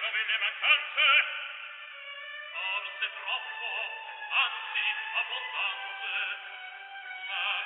dove le mancanze? Forse troppo, anzi abbondanze. Ma